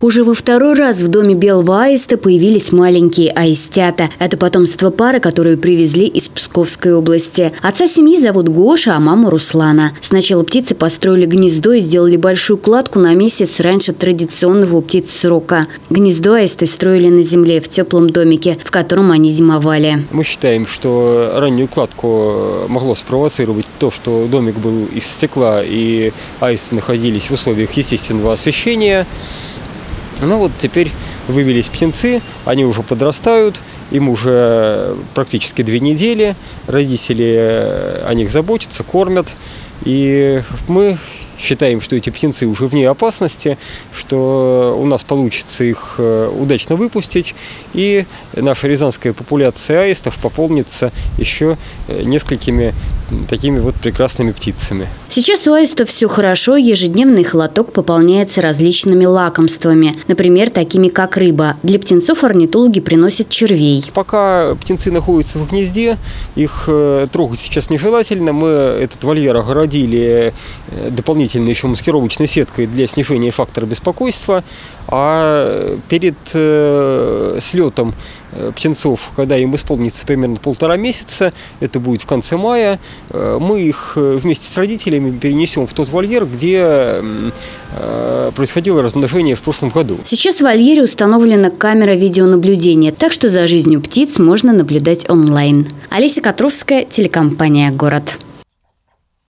Уже во второй раз в доме белого аиста появились маленькие аистята. Это потомство пары, которую привезли из Псковской области. Отца семьи зовут Гоша, а маму Руслана. Сначала птицы построили гнездо и сделали большую кладку на месяц раньше традиционного у птиц срока. Гнездо аисты строили на земле в теплом домике, в котором они зимовали. Мы считаем, что раннюю кладку могло спровоцировать то, что домик был из стекла и аисты находились в условиях естественного освещения. Ну вот теперь вывелись птенцы, они уже подрастают, им уже практически 2 недели, родители о них заботятся, кормят, и мы считаем, что эти птенцы уже вне опасности, что у нас получится их удачно выпустить, и наша рязанская популяция аистов пополнится еще несколькими такими вот прекрасными птицами. Сейчас у аистов все хорошо, ежедневный холодок пополняется различными лакомствами, например, такими как рыба. Для птенцов орнитологи приносят червей. Пока птенцы находятся в гнезде, их трогать сейчас нежелательно. Мы этот вольер огородили дополнительно еще маскировочной сеткой для снижения фактора беспокойства. А перед слетом птенцов, когда им исполнится примерно 1,5 месяца, это будет в конце мая, мы их вместе с родителями перенесем в тот вольер, где происходило размножение в прошлом году. Сейчас в вольере установлена камера видеонаблюдения, так что за жизнью птиц можно наблюдать онлайн. Олеся Котровская, телекомпания «Город».